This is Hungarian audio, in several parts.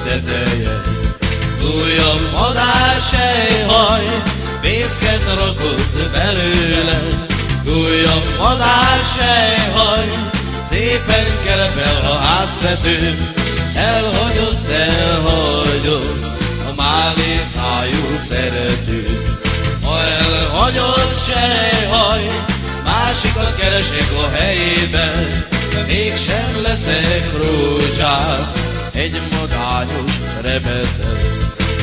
teteje. Újabb madársejhaj, fészket rakott belőle. Újabb madársejhaj, szépen kerepel a háztetőn. Elhagyott a mávészájú szerető. Ha elhagyott sejhaj, másikat keresek a helyében, de mégsem leszek rózsát egy magányos rebeten.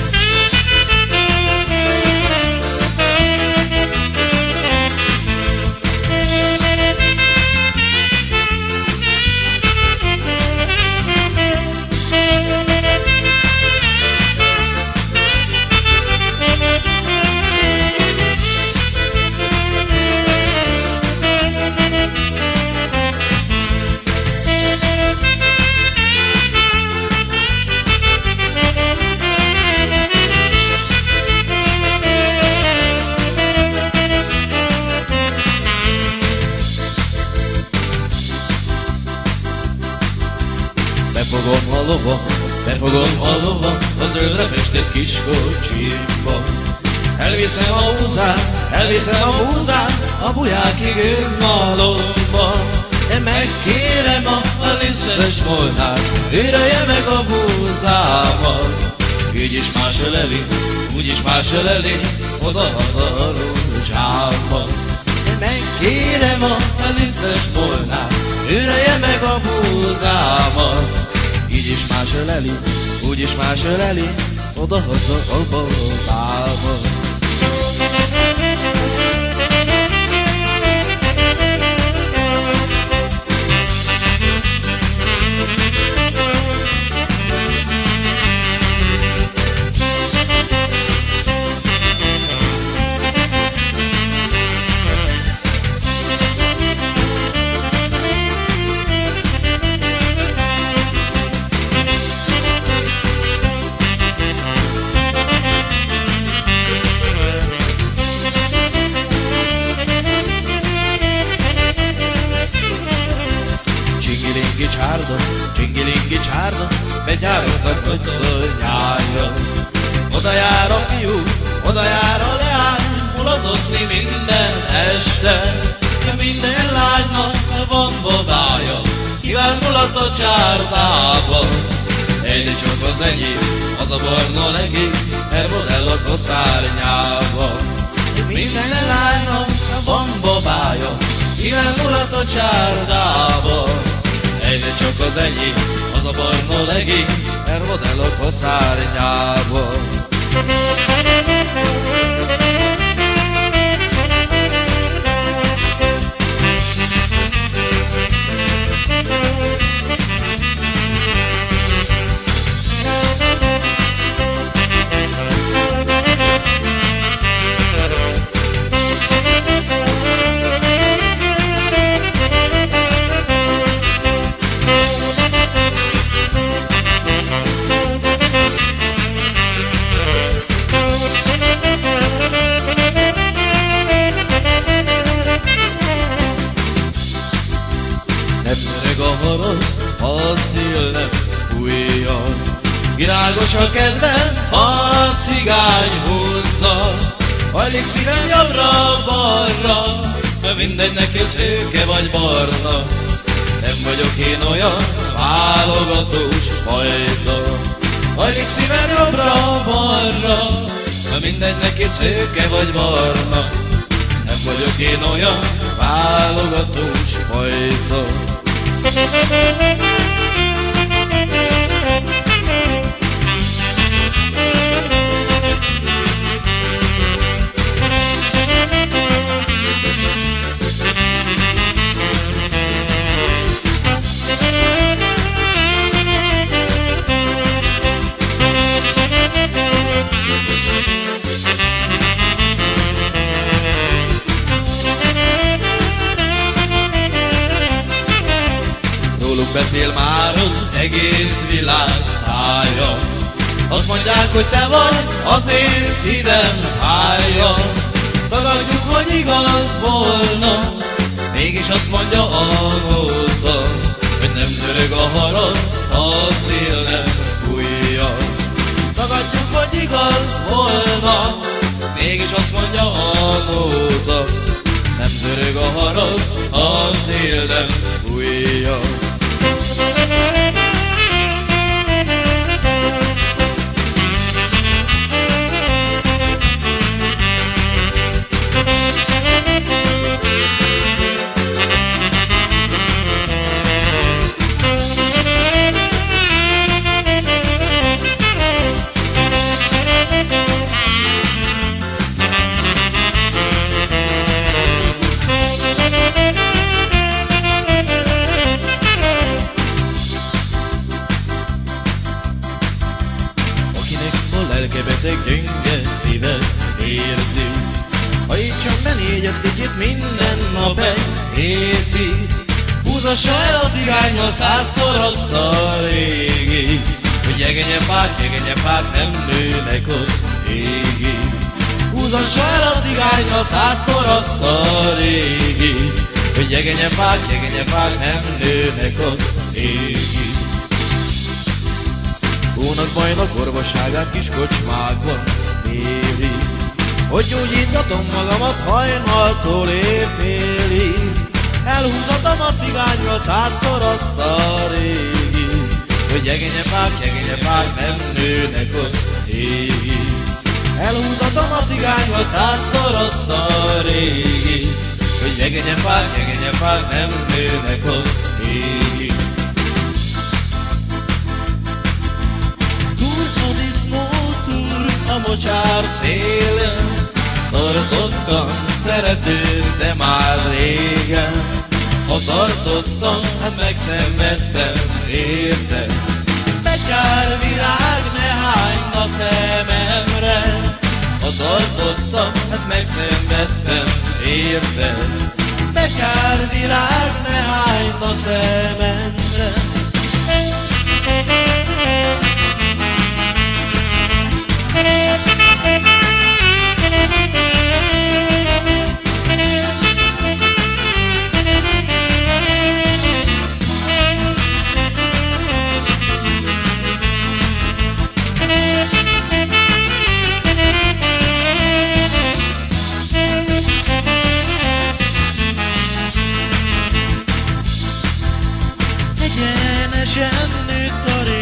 Befogom a lova, a zöldre festett kis kocsimba. Elviszem a húzát, a bujákig őzmalomba. Én megkérem a lisztes molnát, őrölje meg a búzámat. Úgyis más öleli, oda-haza a rózsámat. Én megkérem a lisztes molnát, őrölje meg a búzámat. Úgyis más öleli, oda-haza a búzámat. Csingilingi csárda, begyároltak nyája. Oda jár a fiú, oda jár a leány, muladozni minden este. Minden lánynak van babája, kíván mulat a csárdába. Egy csak az enyém, az a barna legény, hermodell a koszárnyába. Minden lánynak van babája, kíván mulat a csárdába. Egyre csak az enyém, az a barna legény, hermodell a koszárnyába. A szél nem fújjon, virágos a kedvem, a cigány húzza. Hajlik szívem jobbra-balra, mert mindegy neki szőke vagy barna. Nem vagyok én olyan válogatós fajta. Hajlik szívem jobbra-balra, mert mindegy neki szőke vagy barna. Nem vagyok én olyan válogatós fajta. Beszél már az egész világ szája. Azt mondják, hogy te vagy az én szívem hája. Tagadjuk, hogy igaz volna, mégis azt mondja a nóta, hogy nem dörög a haraszt, a szél nem fújja. Dübörög a harag, a szélben fújja. Lelkebeteg, gyönge szívet érzi. Ha így csak benégyed egyet minden nap egy hétig, húzassa el a cigány a 100-szor azt a régi, hogy jegenyefák nem nőnek az égig. Húzassa el a cigány a 100-szor azt a régi, hogy jegenyefák nem nőnek az égig. Hónak bajnak orvosságát kis kocsmákban éri, hogy gyógyítatom magamat hajnaltól éjfélig. Elhúzatom a cigányra 100-szor azt a régi, hogy jegenyefák nem nőnek az égig. Elhúzatom a cigányra 100-szor azt a régi, hogy jegenyefák nem nőnek az égig. A mocsár szélen tartottam szeretőt, de már régen. Ha tartottam, hát megszenvedtem, érted? Betyár világ, ne hányd a szememre. Ha tartottam, hát megszenvedtem, érted? Betyár világ, ne hányd a szememre. Egyenesen nőtt a